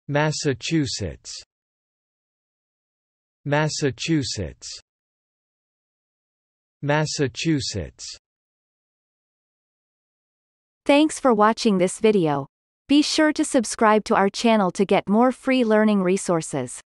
Massachusetts. Massachusetts. Massachusetts. Thanks for watching this video. Be sure to subscribe to our channel to get more free learning resources.